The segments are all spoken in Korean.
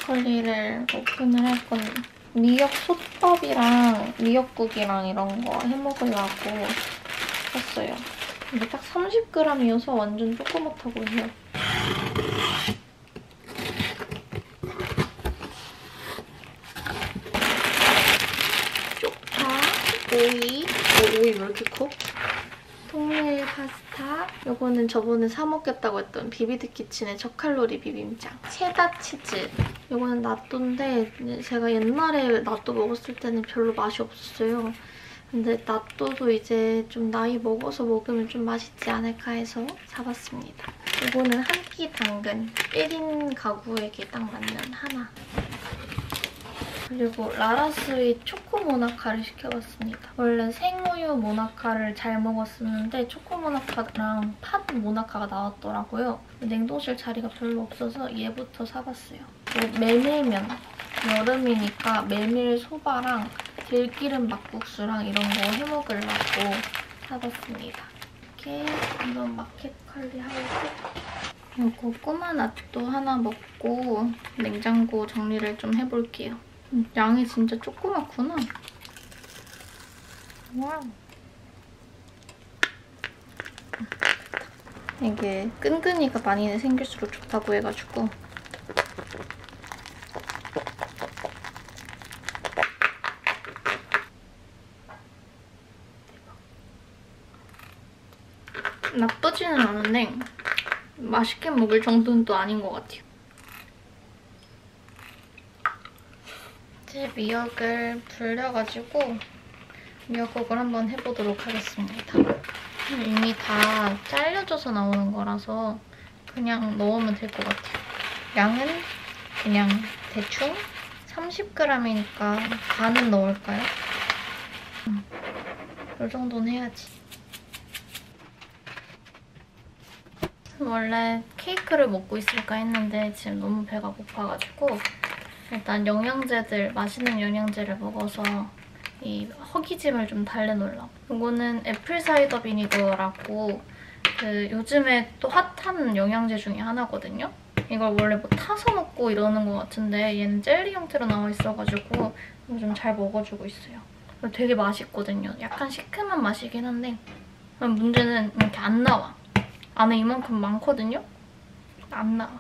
막걸리를 오픈을 할 건데 미역 솥밥이랑 미역국이랑 이런 거 해먹으려고 샀어요. 근데 딱 30g이어서 완전 조그맣다고 해요. 쪽파, 오이 왜 이렇게 커? 통밀 파스타. 요거는 저번에 사 먹겠다고 했던 비비드 키친의 저칼로리 비빔장. 체다 치즈. 요거는 나또인데 제가 옛날에 나또 먹었을 때는 별로 맛이 없었어요. 근데 나또도 이제 좀 나이 먹어서 먹으면 좀 맛있지 않을까 해서 사봤습니다. 이거는 한 끼 당근. 1인 가구에게 딱 맞는 하나. 그리고 라라스윗 초코 모나카를 시켜봤습니다. 원래 생우유 모나카를 잘 먹었었는데 초코 모나카랑 팥 모나카가 나왔더라고요. 냉동실 자리가 별로 없어서 얘부터 사봤어요. 그리고 메밀면. 여름이니까 메밀 소바랑 들기름 막국수랑 이런 거 해먹으려고 사봤습니다. 이렇게 한번 마켓 관리하고 이거 꼬마 낫또 하나 먹고 냉장고 정리를 좀 해볼게요. 양이 진짜 조그맣구나. 와우. 이게 끈끈이가 많이 생길수록 좋다고 해가지고 나쁘지는 않은데 맛있게 먹을 정도는 또 아닌 것 같아요. 이제 미역을 불려가지고 미역국을 한번 해보도록 하겠습니다. 이미 다 잘려져서 나오는 거라서 그냥 넣으면 될 것 같아요. 양은 그냥 대충 30g이니까 반은 넣을까요? 이 정도는 해야지. 원래 케이크를 먹고 있을까 했는데 지금 너무 배가 고파가지고 일단 영양제들, 맛있는 영양제를 먹어서 이 허기짐을 좀 달래놓으려고. 이거는 애플사이더 비니거라고 요즘에 또 핫한 영양제 중에 하나거든요. 이걸 원래 뭐 타서 먹고 이러는 것 같은데 얘는 젤리 형태로 나와 있어가지고 이거 좀 잘 먹어주고 있어요. 되게 맛있거든요. 약간 시큼한 맛이긴 한데 문제는 이렇게 안 나와. 안에 이만큼 많거든요? 안 나와.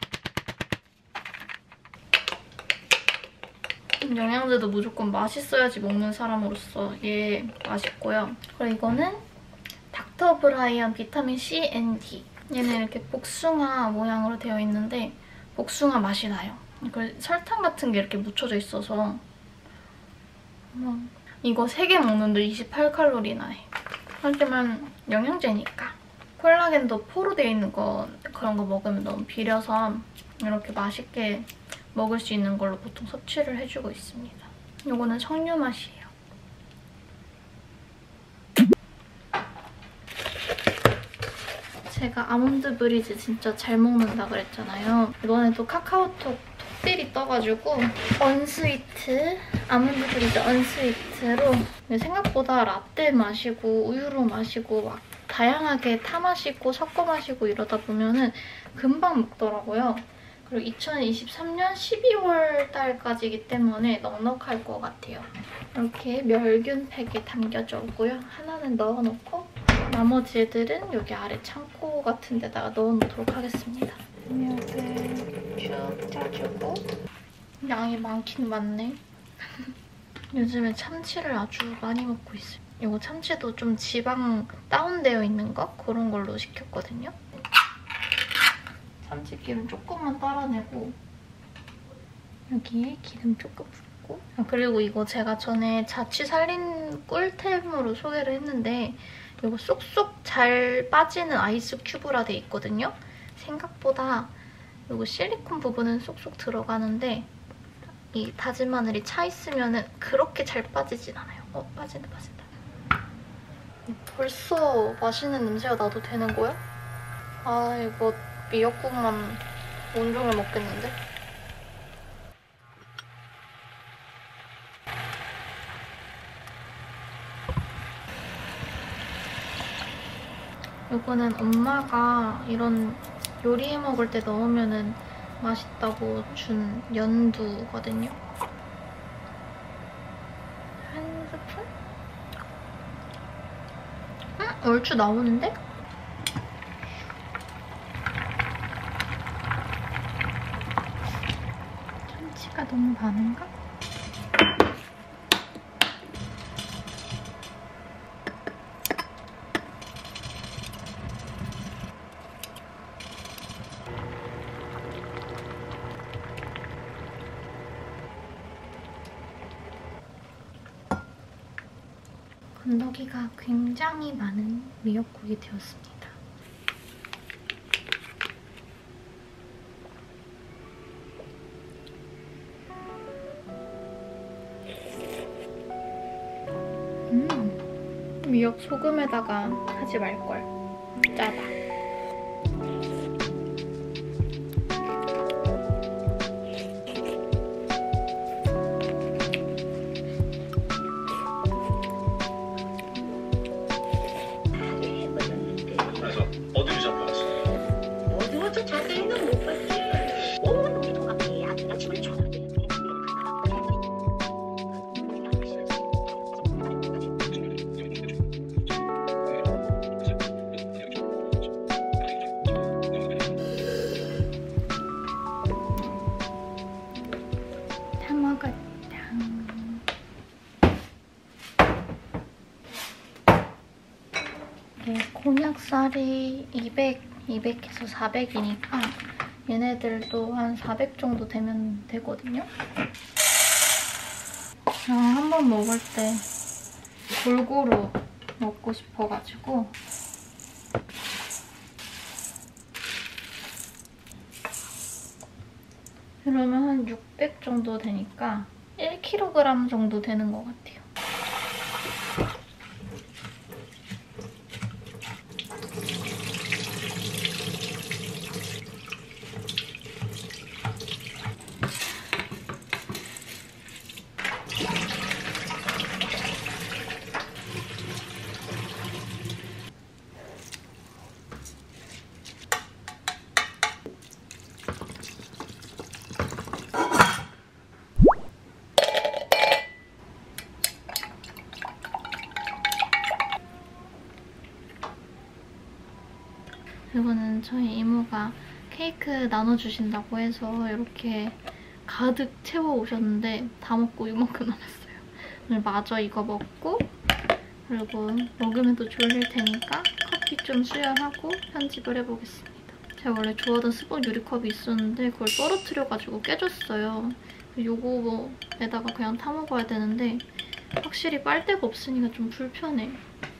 영양제도 무조건 맛있어야지 먹는 사람으로서 얘 맛있고요. 그리고 이거는 닥터 브라이언 비타민 C 앤 D. 얘는 이렇게 복숭아 모양으로 되어 있는데 복숭아 맛이 나요. 설탕 같은 게 이렇게 묻혀져 있어서 이거 3개 먹는데 28칼로리나 해. 하지만 영양제니까. 콜라겐도 포로 되어 있는 거 그런 거 먹으면 너무 비려서 이렇게 맛있게 먹을 수 있는 걸로 보통 섭취를 해주고 있습니다. 이거는 석류 맛이에요. 제가 아몬드 브리즈 진짜 잘 먹는다 그랬잖아요. 이번에도 카카오톡 톡들이 떠가지고 언스위트, 아몬드 브리즈 언스위트로 생각보다 라떼 마시고 우유로 마시고 막 다양하게 타 마시고 섞어 마시고 이러다 보면은 금방 먹더라고요. 그리고 2023년 12월 달까지이기 때문에 넉넉할 것 같아요. 이렇게 멸균 팩에 담겨져 오고요. 하나는 넣어놓고 나머지 애들은 여기 아래 창고 같은 데다가 넣어놓도록 하겠습니다. 미역을 쭉 짜주고 양이 많긴 많네. 요즘에 참치를 아주 많이 먹고 있어요. 이거 참치도 좀 지방 다운되어 있는 거? 그런 걸로 시켰거든요. 참치기름 조금만 따라내고 여기에 기름 조금 붓고 그리고 이거 제가 전에 자취 살린 꿀템으로 소개를 했는데 이거 쏙쏙 잘 빠지는 아이스 큐브라 돼 있거든요. 생각보다 이거 실리콘 부분은 쏙쏙 들어가는데 이 다진 마늘이 차 있으면 그렇게 잘 빠지진 않아요. 빠진다. 벌써 맛있는 냄새가 나도 되는 거야? 아, 이거 미역국만 온종일 먹겠는데? 이거는 엄마가 이런 요리해 먹을 때 넣으면은 맛있다고 준 연두거든요. 한 스푼? 얼추 나오는데? 참치가 너무 많은가? 건더기가 굉장히 많은 미역국이 되었습니다. 미역 소금에다가 하지 말걸. 짜다. 곤약살이 200에서 400이니까 얘네들도 한 400 정도 되면 되거든요. 그냥 한번 먹을 때 골고루 먹고 싶어가지고 그러면 한 600 정도 되니까 1kg 정도 되는 것 같아요. 이거는 저희 이모가 케이크 나눠주신다고 해서 이렇게 가득 채워오셨는데 다 먹고 이만큼 남았어요. 오늘 마저 이거 먹고 그리고 먹으면 또 졸릴 테니까 커피 좀 수혈하고 편집을 해보겠습니다. 제가 원래 좋아하던 스폰 유리컵이 있었는데 그걸 떨어뜨려가지고 깨졌어요. 요거에다가 그냥 타먹어야 되는데 확실히 빨대가 없으니까 좀 불편해.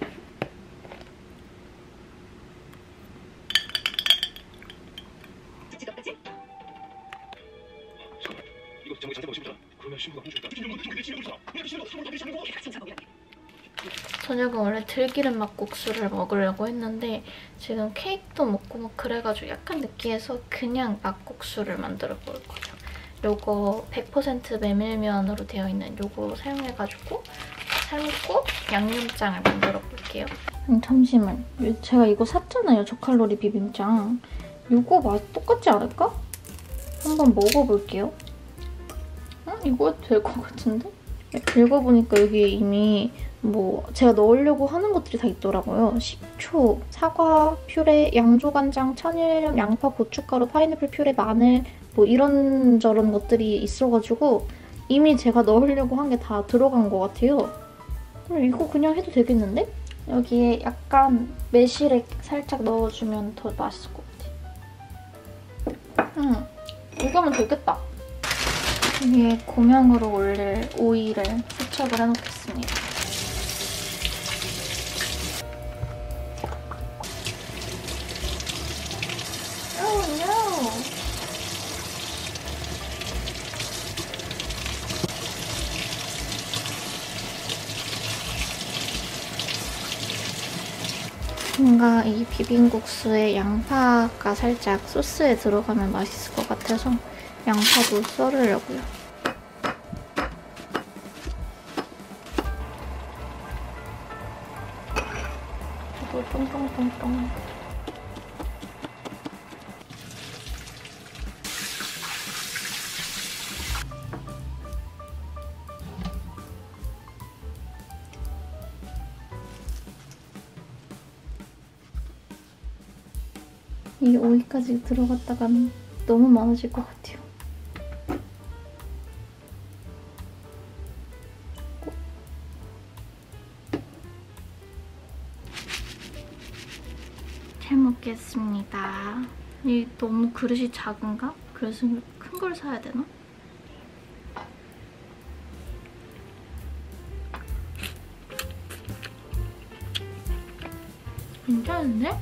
저녁은 원래 들기름 막국수를 먹으려고 했는데 지금 케이크도 먹고 막 그래가지고 약간 느끼해서 그냥 막국수를 만들어 볼 거예요. 요거 100% 메밀면으로 되어 있는 요거 사용해가지고 삶고 양념장을 만들어 볼게요. 잠시만, 제가 이거 샀잖아요. 저칼로리 비빔장. 요거 맛 똑같지 않을까? 한번 먹어볼게요. 이거 될 것 같은데? 읽어보니까 여기에 이미 뭐 제가 넣으려고 하는 것들이 다 있더라고요. 식초, 사과 퓨레, 양조간장, 천일염, 양파, 고춧가루, 파인애플 퓨레, 마늘 뭐 이런저런 것들이 있어가지고 이미 제가 넣으려고 한 게 다 들어간 것 같아요. 그럼 이거 그냥 해도 되겠는데? 여기에 약간 매실액 살짝 넣어주면 더 맛있을 것 같아. 이거면 되겠다. 위에 고명으로 올릴 오일을 세척을 해놓겠습니다. 뭔가 이 비빔국수에 양파가 살짝 소스에 들어가면 맛있을 것 같아서 양파도 썰으려고요. 이거 똥똥똥똥. 이 오이까지 들어갔다가는 너무 많아질 것 같아요. 잘 먹겠습니다. 이 너무 그릇이 작은가? 그래서 큰 걸 사야 되나? 괜찮은데?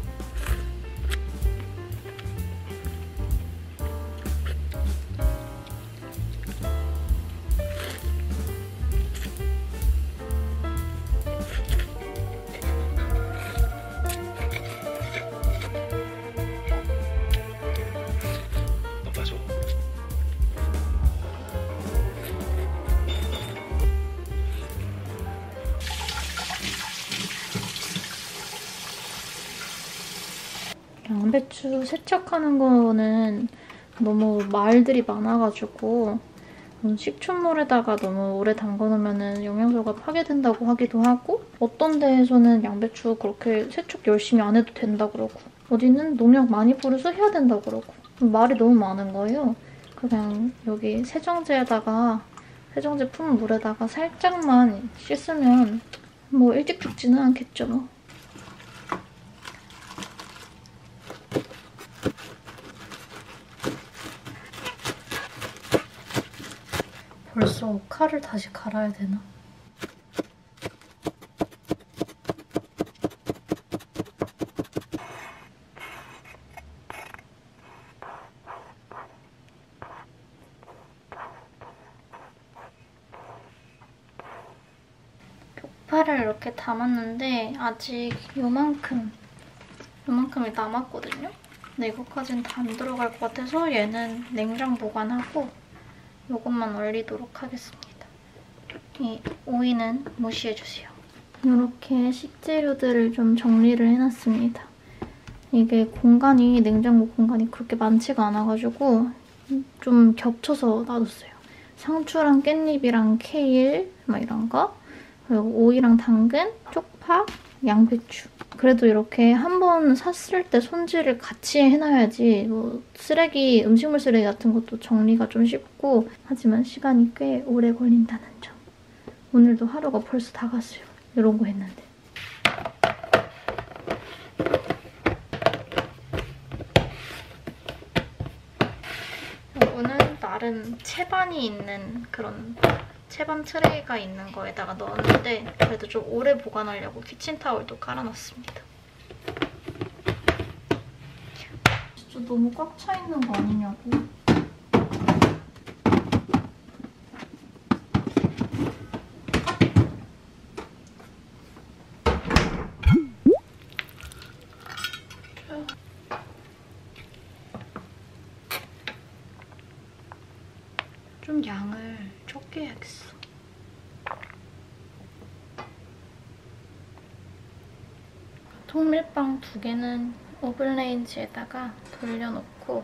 양배추 세척하는 거는 너무 말들이 많아가지고 식초물에다가 너무 오래 담궈놓으면 영양소가 파괴된다고 하기도 하고 어떤 데에서는 양배추 그렇게 세척 열심히 안 해도 된다 그러고 어디는 농약 많이 뿌려서 해야 된다 그러고 말이 너무 많은 거예요. 그냥 여기 세정제에다가 세정제 푼 물에다가 살짝만 씻으면 뭐 일찍 죽지는 않겠죠 뭐. 벌써 칼을 다시 갈아야 되나? 쪽파를 이렇게 담았는데 아직 요만큼이 남았거든요? 근데 이거까지는 다 안 들어갈 것 같아서 얘는 냉장 보관하고 이것만 얼리도록 하겠습니다. 이 오이는 무시해주세요. 이렇게 식재료들을 좀 정리를 해놨습니다. 이게 공간이, 냉장고 공간이 그렇게 많지가 않아가지고 좀 겹쳐서 놔뒀어요. 상추랑 깻잎이랑 케일 막 이런 거, 그리고 오이랑 당근, 쪽파, 양배추. 그래도 이렇게 한 번 샀을 때 손질을 같이 해놔야지 뭐 쓰레기, 음식물 쓰레기 같은 것도 정리가 좀 쉽고 하지만 시간이 꽤 오래 걸린다는 점. 오늘도 하루가 벌써 다 갔어요. 이런 거 했는데. 이거는 나름 채반이 있는 그런 채반 트레이가 있는 거에다가 넣었는데 그래도 좀 오래 보관하려고 키친타올도 깔아놨습니다. 진짜 너무 꽉 차 있는 거 아니냐고. 좀 양을 적게 해야겠어. 통밀빵 2개는 오븐레인지에다가 돌려놓고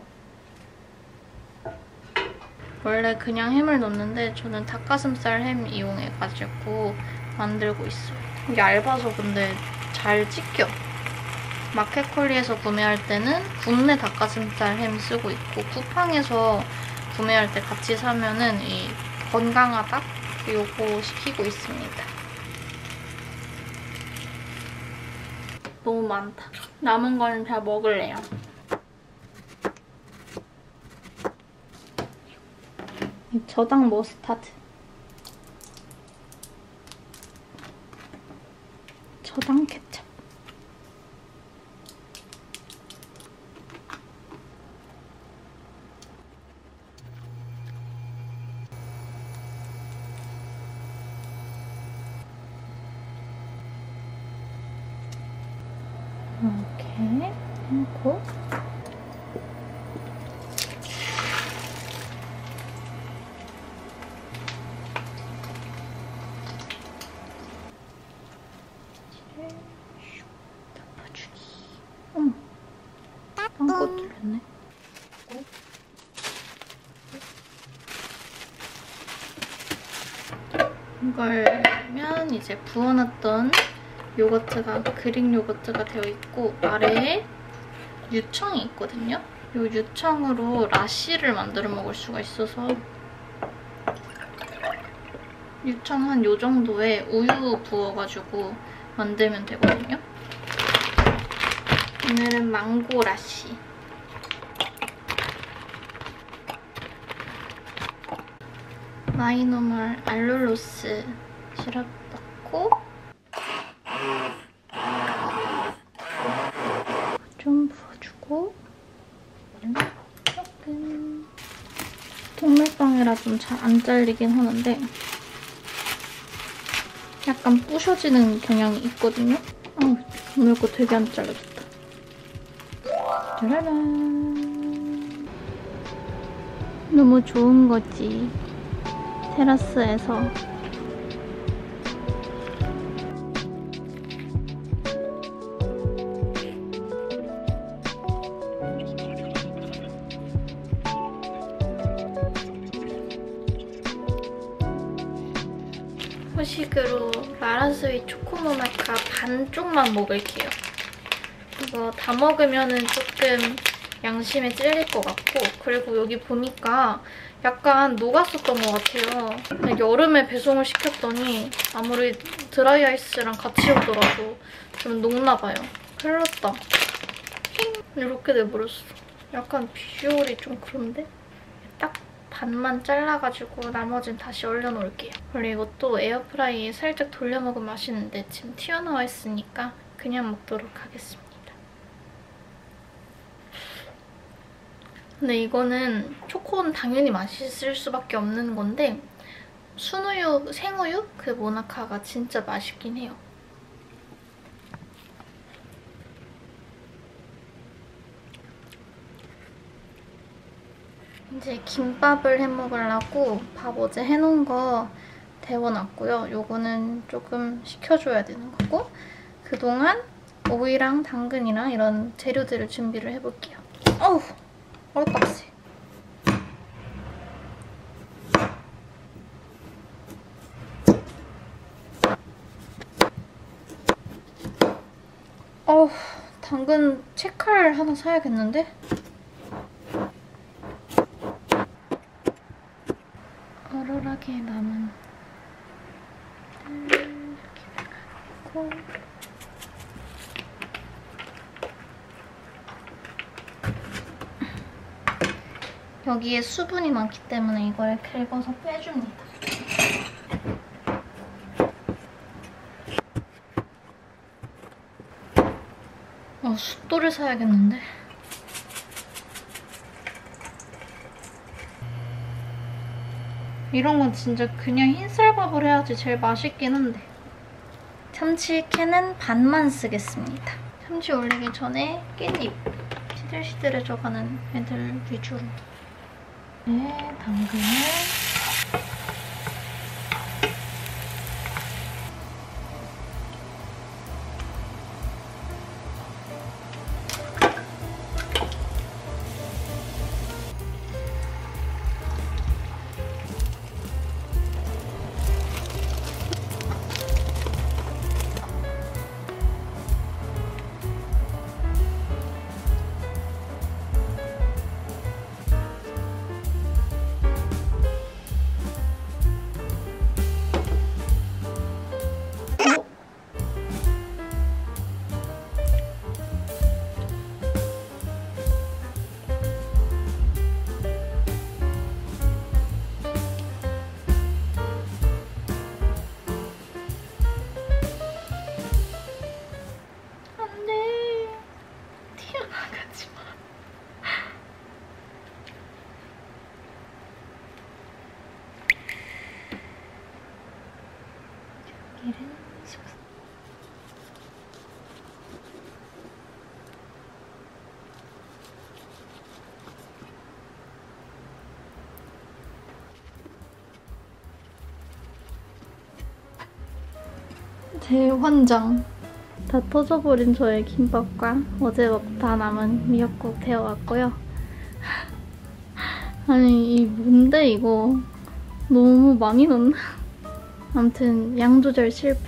원래 그냥 햄을 넣는데 저는 닭가슴살 햄 이용해가지고 만들고 있어요. 얇아서 근데 잘 찢겨. 마켓컬리에서 구매할 때는 국내 닭가슴살 햄 쓰고 있고 쿠팡에서 구매할 때 같이 사면은 이 건강하다? 요거 시키고 있습니다. 너무 많다. 남은 건 다 먹을래요. 저당 머스타드. 저당 케첩. 이렇게 해놓고 덮어주기. 어머, 아무것도 들렸네. 이걸 하면 이제 부어놨던 요거트가 그릭 요거트가 되어 있고 아래에 유청이 있거든요. 이 유청으로 라시를 만들어 먹을 수가 있어서 유청 한 요 정도에 우유 부어가지고 만들면 되거든요. 오늘은 망고 라시. 마이노멀 알룰로스 시럽 넣고 좀 부어주고 조금 통밀빵이라 좀 잘 안 잘리긴 하는데 약간 부셔지는 경향이 있거든요. 오늘 거 되게 안 잘라졌다. 짜라란. 너무 좋은 거지. 테라스에서. 후식으로 라라스윗 초코모나카 반쪽만 먹을게요. 이거 다 먹으면은 조금 양심에 찔릴 것 같고, 그리고 여기 보니까 약간 녹았었던 것 같아요. 여름에 배송을 시켰더니 아무리 드라이 아이스랑 같이 오더라도 좀 녹나 봐요. 큰일 났다. 이렇게 돼버렸어. 약간 비주얼이 좀 그런데? 딱 반만 잘라가지고 나머지는 다시 얼려놓을게요. 그리고 이것도 에어프라이에 살짝 돌려 먹으면 맛있는데 지금 튀어나와 있으니까 그냥 먹도록 하겠습니다. 근데 이거는 초코는 당연히 맛있을 수밖에 없는 건데 순우유, 생우유? 그 모나카가 진짜 맛있긴 해요. 이제 김밥을 해먹으려고 밥 어제 해놓은 거 데워놨고요. 요거는 조금 식혀줘야 되는 거고, 그동안 오이랑 당근이랑 이런 재료들을 준비를 해볼게요. 어우! 빡세. 당근 채칼 하나 사야겠는데? 얼얼하게 남은 이렇게 넣고 여기에 수분이 많기 때문에 이걸 긁어서 빼줍니다. 숫도를 사야겠는데? 이런 건 진짜 그냥 흰쌀밥을 해야지 제일 맛있긴 한데. 참치 캔은 반만 쓰겠습니다. 참치 올리기 전에 깻잎 시들시들해져가는 애들 위주로. 네, 당근을 대환장. 다 터져버린 저의 김밥과 어제 먹다 남은 미역국 데워왔고요. 아니 이 뭔데 이거. 너무 많이 넣나? 아무튼 양 조절 실패.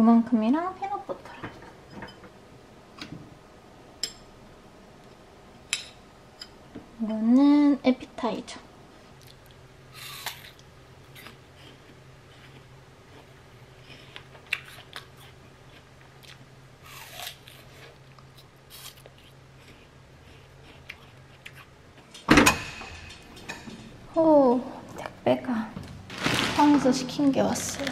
이만큼이랑 피넛버터랑. 이거는 에피타이저. 오, 택배가 포항에서 시킨 게 왔어요.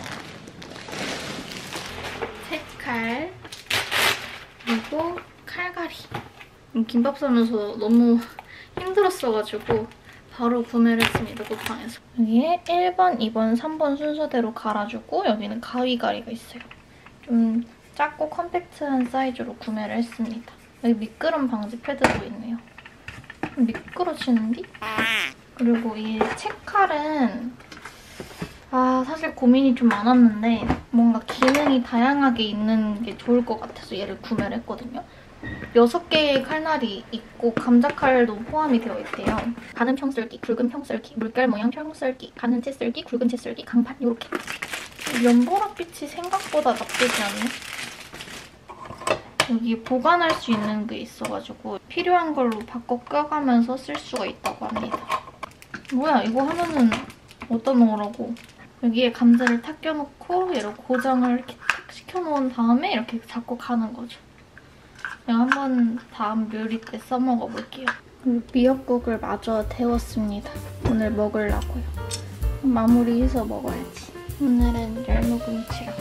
색칼, 그리고 칼갈이. 김밥 싸면서 너무 힘들었어가지고 바로 구매를 했습니다, 쿠팡에서. 여기에 1번, 2번, 3번 순서대로 갈아주고 여기는 가위가리가 있어요. 좀 작고 컴팩트한 사이즈로 구매를 했습니다. 여기 미끄럼 방지 패드도 있네요. 좀 미끄러지는디? 그리고 이 책칼은 사실 고민이 좀 많았는데 뭔가 기능이 다양하게 있는 게 좋을 것 같아서 얘를 구매를 했거든요. 6개의 칼날이 있고 감자칼도 포함이 되어 있대요. 가는 평썰기, 굵은 평썰기, 물결 모양 평썰기, 가는 채썰기, 굵은 채썰기, 강판 이렇게. 연보라빛이 생각보다 나쁘지 않네. 여기 보관할 수 있는 게 있어가지고 필요한 걸로 바꿔 껴가면서 쓸 수가 있다고 합니다. 뭐야, 이거 하면은 어디다 넣으라고. 여기에 감자를 탁 껴놓고 얘를 고정을 이렇게 탁 시켜놓은 다음에 이렇게 잡고 가는 거죠. 그냥 한번 다음 요리 때 써먹어볼게요. 그리고 미역국을 마저 데웠습니다. 오늘 먹으려고요. 마무리해서 먹어야지. 오늘은 열무김치랑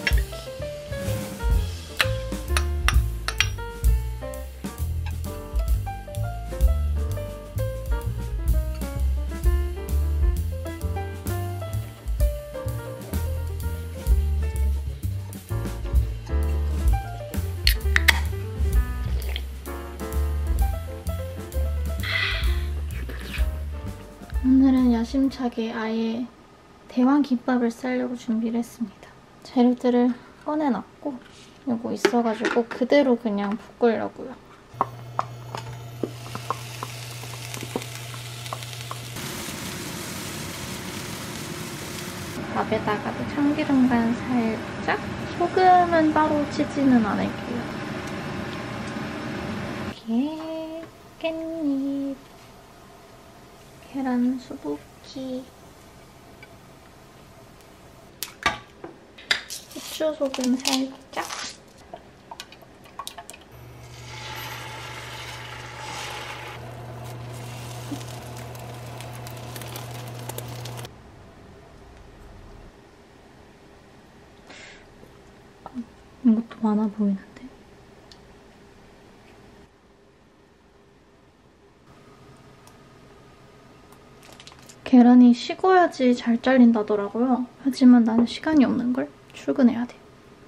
오늘은 야심차게 아예 대왕김밥을 싸려고 준비를 했습니다. 재료들을 꺼내놨고 이거 있어가지고 그대로 그냥 볶으려고요. 밥에다가도 참기름간 살짝, 소금은 따로 치지는 않을게요. 이렇게 깻잎, 계란 수북기, 후추, 소금 살짝. 이것도 많아 보이는데? 계란이 식어야지 잘 잘린다더라고요. 하지만 나는 시간이 없는걸? 출근해야 돼.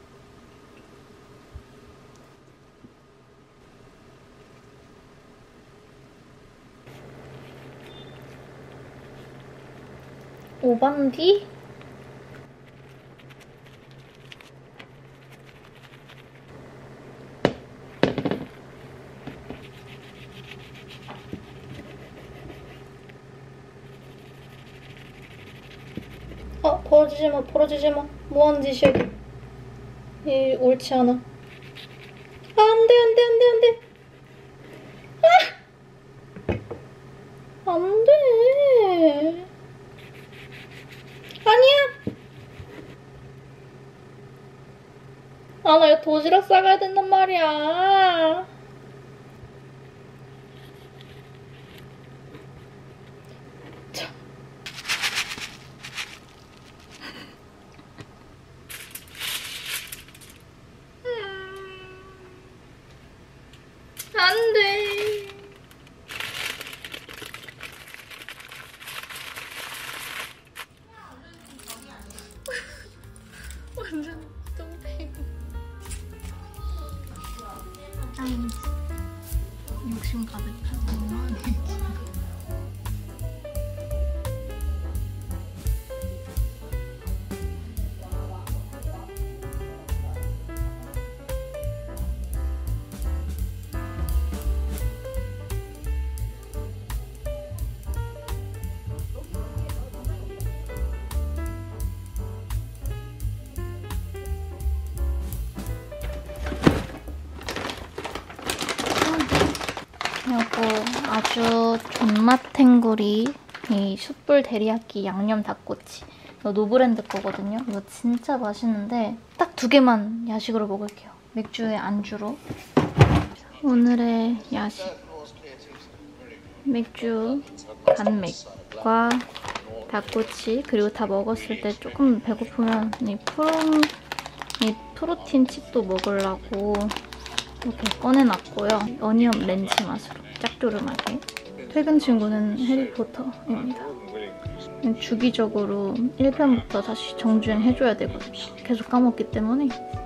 오반디? 벌어지지 마, 벌어지지 마. 뭐하는 짓이야, 이게. 이 옳지 않아. 안 돼, 안 돼, 안 돼, 안 돼. 안 돼. 아니야. 나 이거 도시락 싸가야 된단 말이야. 안 돼. 완전 똥팽이. 욕심 가득한 엄마네. 이거 아주 존맛 탱구리 이 숯불 데리야끼 양념 닭꼬치. 이거 노브랜드 거거든요. 이거 진짜 맛있는데 딱 2개만 야식으로 먹을게요. 맥주에 안주로. 오늘의 야식. 맥주 간맥과 닭꼬치, 그리고 다 먹었을 때 조금 배고프면 이 프로틴 칩도 먹으려고 이렇게 꺼내놨고요. 어니언 렌치 맛으로 짭조름하게. 퇴근 친구는 해리포터입니다. 주기적으로 1편부터 다시 정주행 해줘야 되거든요. 계속 까먹기 때문에.